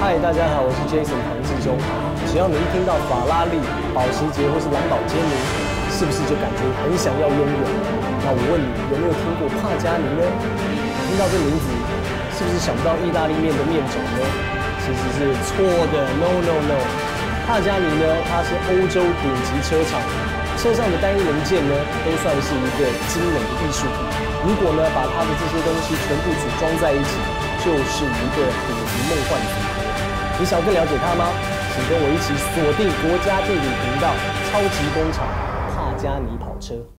嗨，大家好，我是 Jason 唐志忠。只要你一听到法拉利、保时捷或是兰博基尼，是不是就感觉很想要拥有？那我问你，有没有听过帕加尼呢？听到这名字，是不是想不到意大利面的面种呢？其实是错的 ，No。帕加尼呢，它是欧洲顶级车厂，车上的单一零件呢，都算是一个精美的艺术品。如果呢，把它的这些东西全部组装在一起，就是一个顶级梦幻组合。你想更了解它吗？请跟我一起锁定国家地理频道超级工厂帕加尼跑车。